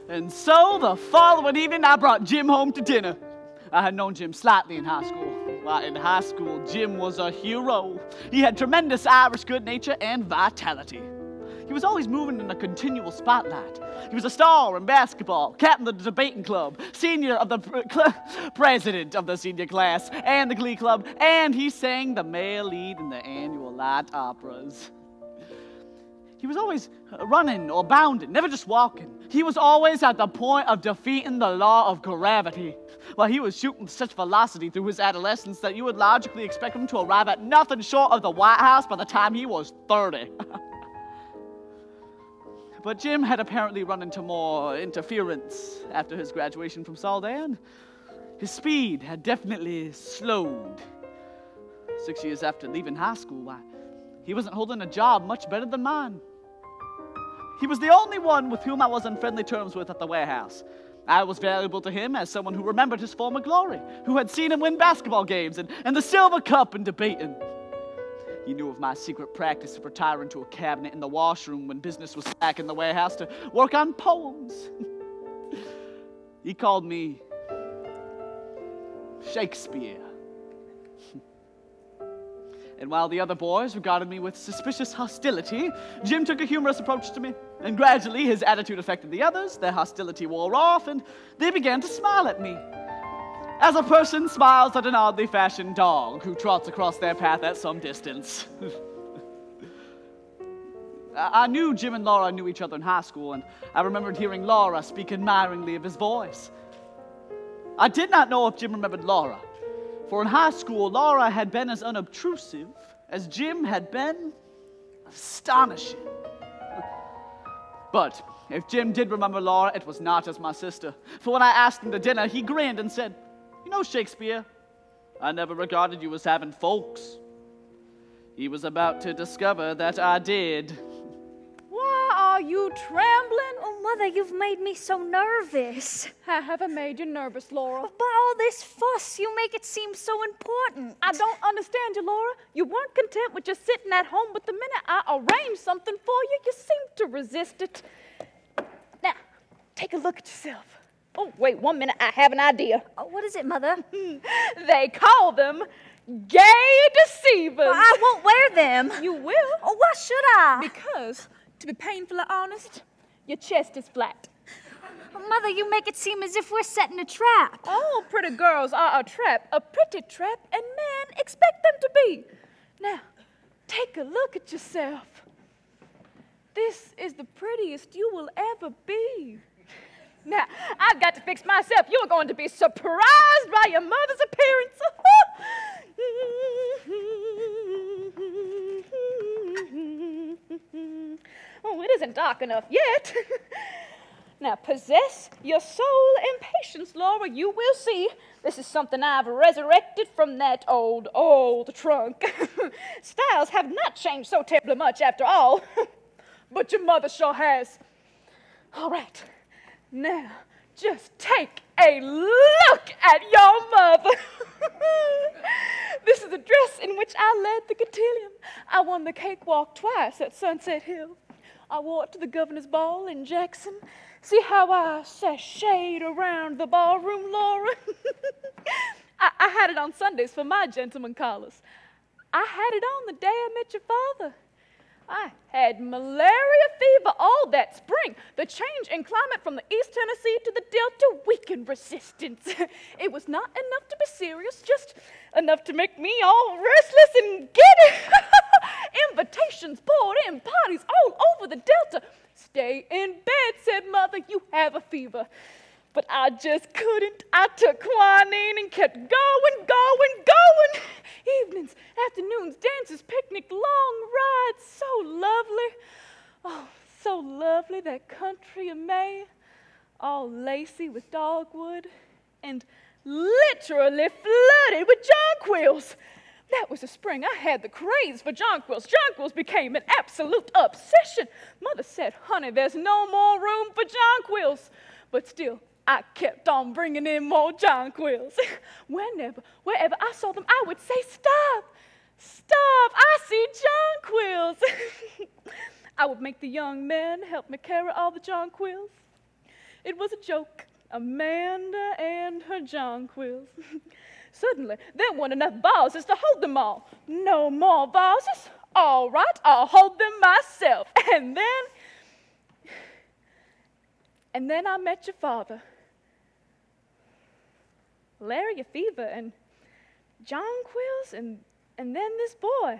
And so the following evening, I brought Jim home to dinner. I had known Jim slightly in high school. Well, in high school, Jim was a hero. He had tremendous Irish good nature and vitality. He was always moving in a continual spotlight. He was a star in basketball, captain of the debating club, senior of the president of the senior class and the glee club, and he sang the male lead in the annual light operas. He was always running or bounding, never just walking. He was always at the point of defeating the law of gravity. Well, he was shooting with such velocity through his adolescence that you would logically expect him to arrive at nothing short of the White House by the time he was 30. But Jim had apparently run into more interference after his graduation from Saldan. His speed had definitely slowed. 6 years after leaving high school, he wasn't holding a job much better than mine. He was the only one with whom I was on friendly terms with at the warehouse. I was valuable to him as someone who remembered his former glory, who had seen him win basketball games and the Silver Cup in debating. He knew of my secret practice of retiring to a cabinet in the washroom when business was back in the warehouse to work on poems. He called me Shakespeare. And while the other boys regarded me with suspicious hostility, Jim took a humorous approach to me. And gradually his attitude affected the others, their hostility wore off, and they began to smile at me. As a person smiles at an oddly fashioned dog who trots across their path at some distance. I knew Jim and Laura knew each other in high school, and I remembered hearing Laura speak admiringly of his voice. I did not know if Jim remembered Laura, for in high school, Laura had been as unobtrusive as Jim had been astonishing. But if Jim did remember Laura, it was not as my sister. For when I asked him to dinner, he grinned and said, "You know, Shakespeare, I never regarded you as having folks." He was about to discover that I did. Why are you trembling? Oh, Mother, you've made me so nervous. I haven't made you nervous, Laura. By all this fuss, you make it seem so important. I don't understand you, Laura. You weren't content with just sitting at home, but the minute I arranged something for you, you seemed to resist it. Now, take a look at yourself. Oh, wait 1 minute, I have an idea. Oh, what is it, Mother? They call them gay deceivers. Well, I won't wear them. You will. Oh, why should I? Because, to be painfully honest, your chest is flat. Mother, you make it seem as if we're setting a trap. All pretty girls are a trap, a pretty trap, and men expect them to be. Now, take a look at yourself. This is the prettiest you will ever be. Now, I've got to fix myself. You're going to be surprised by your mother's appearance. Oh, it isn't dark enough yet. Now, possess your soul in patience, Laura. You will see. This is something I've resurrected from that old trunk. Styles have not changed so terribly much after all. But your mother sure has. All right. Now, just take a look at your mother. This is a dress in which I led the cotillion. I won the cakewalk twice at Sunset Hill. I wore it to the governor's ball in Jackson. See how I sashayed around the ballroom, Laura? I had it on Sundays for my gentleman callers. I had it on the day I met your father. I had malaria fever all that spring. The change in climate from the East Tennessee to the Delta weakened resistance. It was not enough to be serious, just enough to make me all restless and giddy. Invitations poured in, parties all over the Delta. Stay in bed, said Mother, you have a fever. But I just couldn't. I took quinine and kept going. Evenings, afternoons, dances, picnic, long rides, so lovely. Oh, so lovely, that country of May, all lacy with dogwood and literally flooded with jonquils. That was the spring I had the craze for jonquils. Jonquils became an absolute obsession. Mother said, honey, there's no more room for jonquils. But still, I kept on bringing in more jonquils. Wherever I saw them, I would say, stop, I see jonquils. I would make the young men help me carry all the jonquils. It was a joke. Amanda and her jonquils. Suddenly, there weren't enough vases to hold them all. No more vases? All right, I'll hold them myself. And then I met your father. Larry Fever and jonquils and then this boy.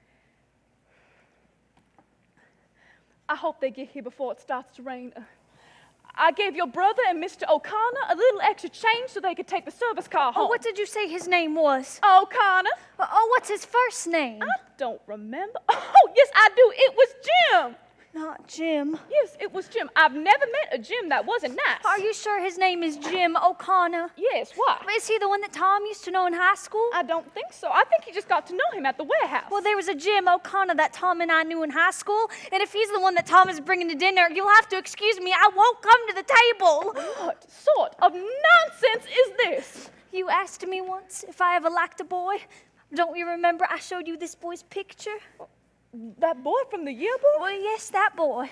I hope they get here before it starts to rain. I gave your brother and Mr. O'Connor a little extra change so they could take the service car home. Oh, what did you say his name was? O'Connor. Oh, what's his first name? I don't remember. Oh, yes, I do. It was Jim. Not Jim. Yes, it was Jim. I've never met a Jim that wasn't nice. Are you sure his name is Jim O'Connor? Yes, why? Is he the one that Tom used to know in high school? I don't think so. I think he just got to know him at the warehouse. Well, there was a Jim O'Connor that Tom and I knew in high school, and if he's the one that Tom is bringing to dinner, you'll have to excuse me. I won't come to the table. What sort of nonsense is this? You asked me once if I ever liked a boy. Don't you remember I showed you this boy's picture? That boy from the yearbook? Well, yes, that boy.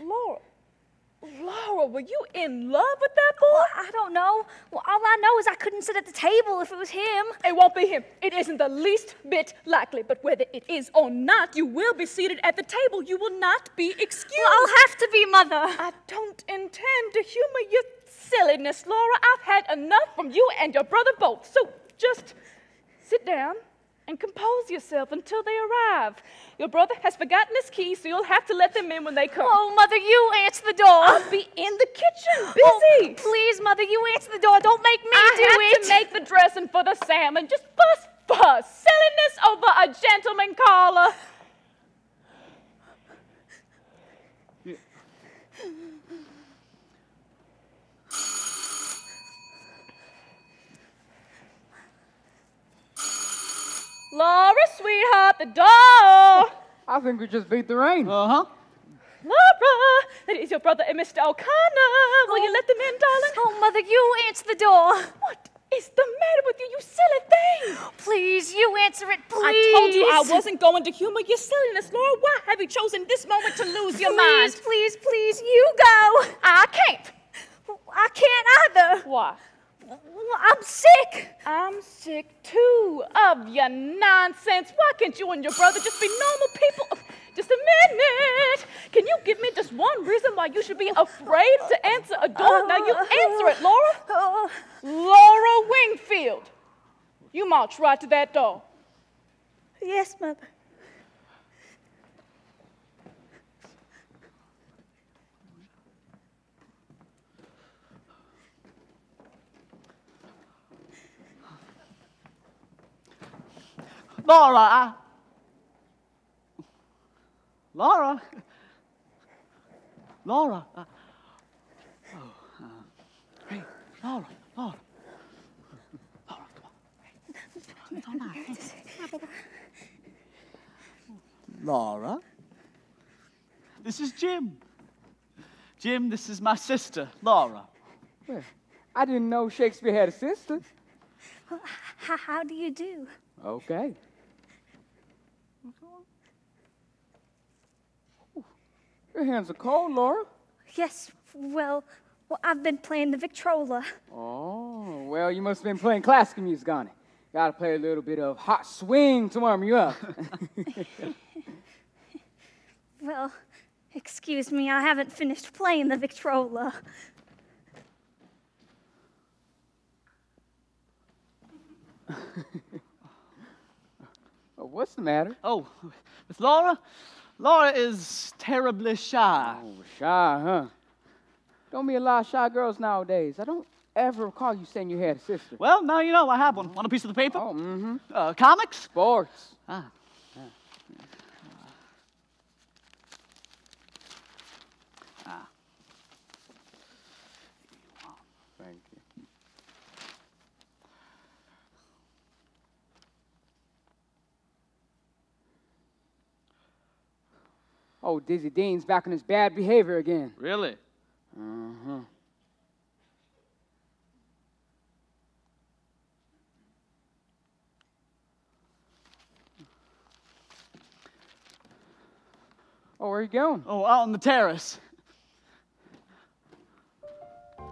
Laura, were you in love with that boy? Well, I don't know. Well, all I know is I couldn't sit at the table if it was him. It won't be him. It isn't the least bit likely. But whether it is or not, you will be seated at the table. You will not be excused. Well, I'll have to be, Mother. I don't intend to humor your silliness, Laura. I've had enough from you and your brother both. So just sit down and compose yourself until they arrive. Your brother has forgotten his keys, so you'll have to let them in when they come. Oh, Mother, you answer the door. I'll be in the kitchen, busy. Oh, please, Mother, you answer the door. Don't make me do I it. have to make the dressing for the salmon. Just fuss. Silliness over a gentleman caller. Laura, sweetheart, the door. I think we just beat the rain. Uh-huh. Laura, that is your brother and Mr. O'Connor. Will you let them in, darling? Oh, Mother, you answer the door. What is the matter with you, you silly thing? Please, you answer it, please. I told you I wasn't going to humor your silliness, Laura. Why have you chosen this moment to lose your mind? Please, you go. I can't. I can't either. Why? I'm sick. I'm sick, too, of your nonsense. Why can't you and your brother just be normal people? Just a minute. Can you give me just one reason why you should be afraid to answer a door? Now, you answer it, Laura. Laura Wingfield. You march right to that door. Yes, Mother. Laura, hey, Laura, come on. Laura, this is Jim. Jim, this is my sister, Laura. Well, I didn't know Shakespeare had a sister. How do you do? Okay. Your hands are cold, Laura. Yes, well, I've been playing the Victrola. Oh, well, you must have been playing classical music on it. Gotta play a little bit of hot swing to warm you up. Well, excuse me, I haven't finished playing the Victrola. What's the matter? Oh, with Laura? Laura is terribly shy. Oh, shy, huh? Don't be a lot of shy girls nowadays. I don't ever recall you saying you had a sister. Well, now you know I have one. Want a piece of the paper? Oh, mm-hmm. Comics? Sports. Ah. Thank you. Oh, Dizzy Dean's back on his bad behavior again. Really? Uh-huh. Oh, where are you going? Oh, out on the terrace.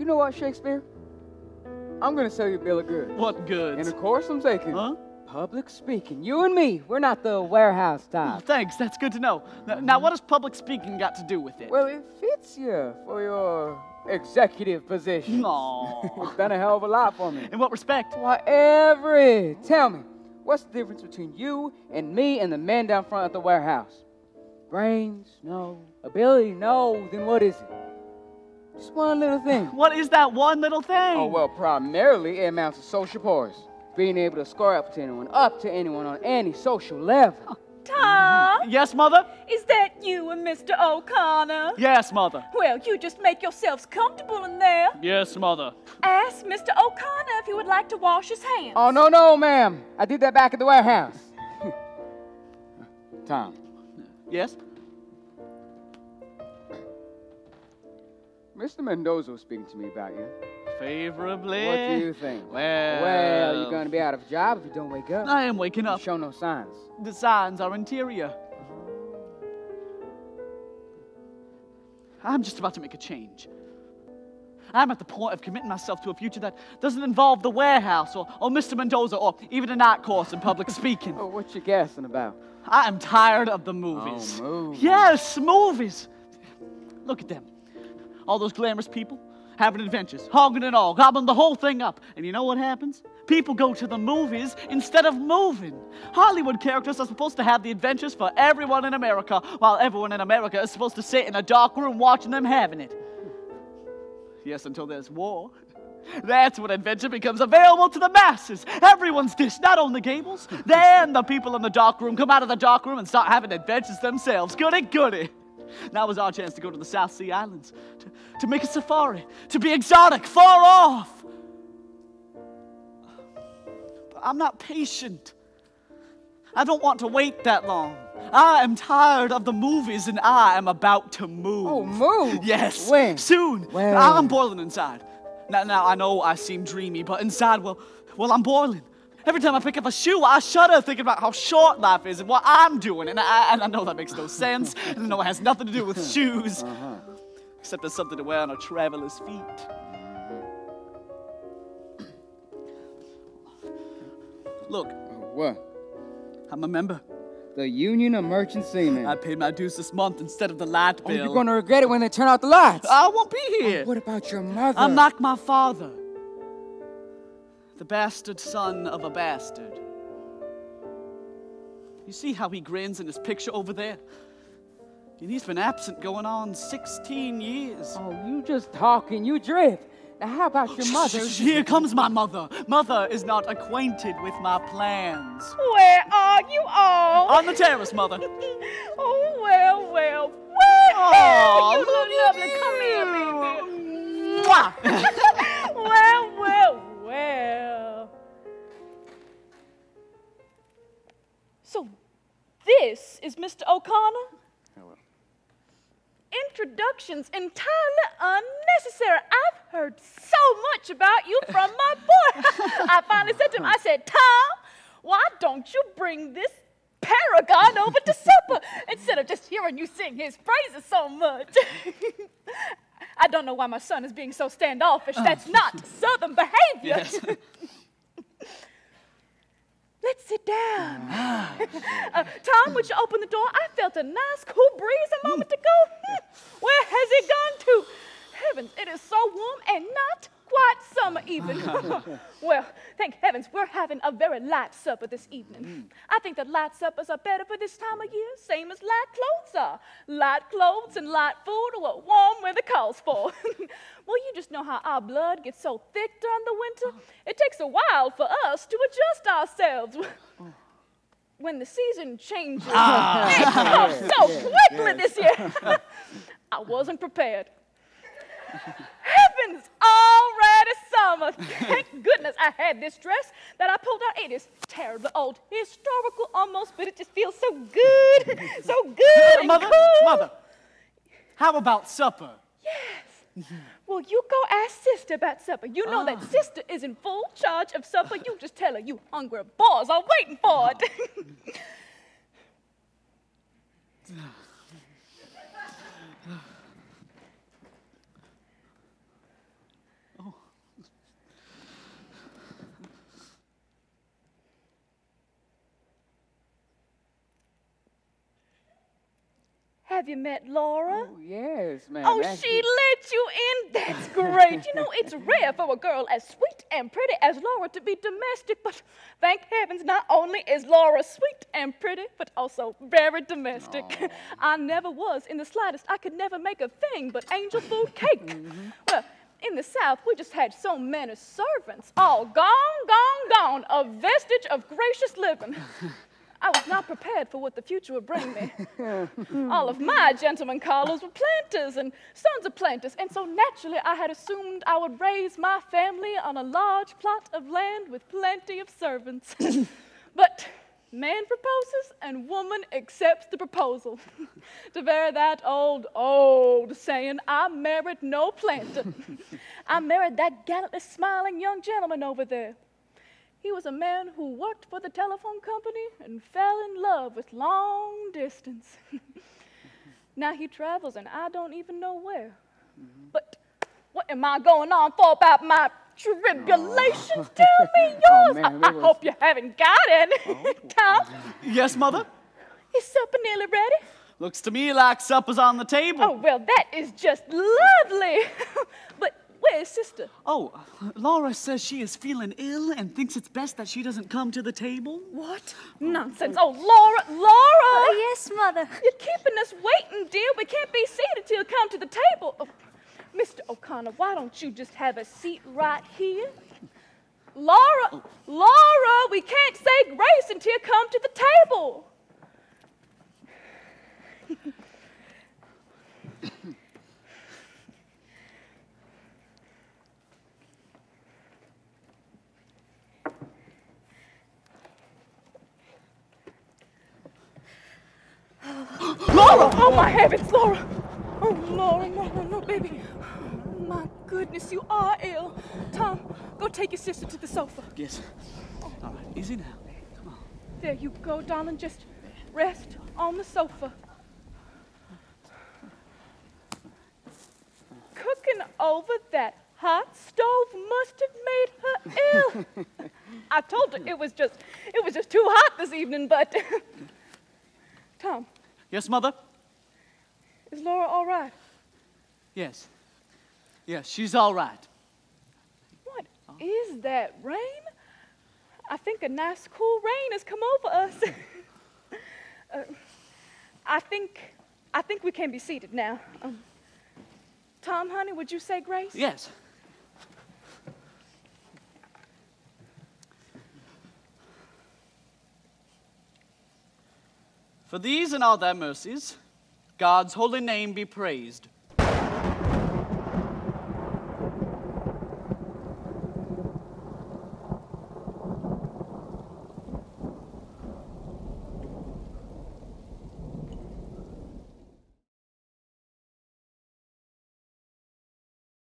You know what, Shakespeare? I'm going to sell you a bill of goods. What goods? And of course I'm taking Huh? public speaking. You and me, we're not the warehouse Oh, type. thanks, that's good to know. Now, what does public speaking got to do with it? Well, it fits you for your executive position. Aw. It's done a hell of a lot for me. In what respect? Why, every. Tell me, what's the difference between you and me and the man down front at the warehouse? Brains? No. Ability? No. Then what is it? Just one little thing. What is that one little thing? Oh, well, primarily it amounts to social poise. Being able to score up to anyone on any social level. Tom, Yes, Mother? is that you and Mr. O'Connor? Yes, Mother. Well, you just make yourselves comfortable in there. Yes, Mother. Ask Mr. O'Connor if he would like to wash his hands. Oh, no, ma'am. I did that back at the warehouse. Tom, Yes? Mr. Mendoza was speaking to me about you. Favorably. What do you think? Well, you're going to be out of a job if you don't wake up. I am waking up. Show no signs. The signs are interior. I'm just about to make a change. I'm at the point of committing myself to a future that doesn't involve the warehouse or Mr. Mendoza or even a night course in public speaking. Oh, what you guessing about? I am tired of the movies. Oh, movies. Yes, movies. Look at them. All those glamorous people having adventures, hogging it all, gobbling the whole thing up. And you know what happens? People go to the movies instead of moving. Hollywood characters are supposed to have the adventures for everyone in America, while everyone in America is supposed to sit in a dark room watching them having it. Yes, until there's war. That's when adventure becomes available to the masses. Everyone's dish, not only Gables. Then the people in the dark room come out of the dark room and start having adventures themselves. Goody, goody. Now is our chance to go to the South Sea Islands, to make a safari, to be exotic, far off. But I'm not patient. I don't want to wait that long. I am tired of the movies and I am about to move. Oh, move? Yes. When? Soon. When? I'm boiling inside. Now I know I seem dreamy, but inside, well, I'm boiling. Every time I pick up a shoe, I shudder thinking about how short life is and what I'm doing. And I know that makes no sense. And I know it has nothing to do with shoes. Except there's something to wear on a traveler's feet. Look, What? I'm a member. The Union of Merchant Seamen. I paid my dues this month instead of the light bill. You're going to regret it when they turn out the lights. I won't be here. What about your mother? I'm like my father. The bastard son of a bastard. You see how he grins in his picture over there? And he's been absent going on 16 years. Oh, you just talking. You drift. Now, how about your mother? Here comes my mother. Mother is not acquainted with my plans. Where are you all? On the terrace, Mother. Oh, well. Oh, You look lovely. Come here, baby. Mwah. Well. So, this is Mr. O'Connor? Hello. Introductions entirely unnecessary. I've heard so much about you from my boy. I finally said to him, I said, Tom, why don't you bring this paragon over to supper instead of just hearing you sing his praises so much? I don't know why my son is being so standoffish. That's not Southern behavior. Yes. Let's sit down. Tom, would you open the door? I felt a nice, cool breeze a moment ago. Where has it gone to? Heavens, it is so warm and not quite summer even. Well, thank heavens, we're having a very light supper this evening. I think that light suppers are better for this time of year, same as light clothes are. Light clothes and light food are what warm weather calls for. Well, you just know how our blood gets so thick during the winter. It takes a while for us to adjust ourselves. When the season changes, it comes so quickly this year. I wasn't prepared. Heavens, already summer. Thank goodness I had this dress that I pulled out. It is terribly old, historical almost, but it just feels so good. So good and Mother, cool. Mother, how about supper? Yes. Well, you go ask Sister about supper. You know that Sister is in full charge of supper. You just tell her you hungry boys are waiting for it. Have you met Laura? Oh, yes, ma'am. Oh, actually- she let you in? That's great. You know, it's rare for a girl as sweet and pretty as Laura to be domestic, but thank heavens, not only is Laura sweet and pretty, but also very domestic. I never was in the slightest. I could never make a thing but angel food cake. Well, in the South, we just had so many servants, all gone, a vestige of gracious living. I was not prepared for what the future would bring me. All of my gentlemen callers were planters and sons of planters, and so naturally I had assumed I would raise my family on a large plot of land with plenty of servants. But man proposes and woman accepts the proposal. To vary that old saying, I married no planter. I married that gallantly smiling young gentleman over there. He was a man who worked for the telephone company and fell in love with long distance. Now he travels and I don't even know where. But what am I going on for about my tribulations? Tell me yours. man, I hope you haven't got any. Tom, Yes, Mother? is supper nearly ready? Looks to me like supper's on the table. Oh, well, that is just lovely. But where's Sister? Oh, Laura says she is feeling ill and thinks it's best that she doesn't come to the table. What? Nonsense. Oh, Laura! Yes, Mother. You're keeping us waiting, dear. We can't be seated till you come to the table. Oh, Mr. O'Connor, why don't you just have a seat right here? Laura, we can't say grace until you come to the table. Laura! Oh, my heavens, Laura! Oh, Laura, no, baby. Oh, my goodness, you are ill. Tom, go take your sister to the sofa. Yes. All right, easy now. Come on. There you go, darling. Just rest on the sofa. Cooking over that hot stove must have made her ill. I told her it was just too hot this evening, but Tom, Yes, Mother? is Laura all right? Yes. Yes, she's all right. What is that, rain? I think a nice cool rain has come over us. I think we can be seated now. Tom, honey, would you say grace? Yes. For these and all thy mercies, God's holy name be praised.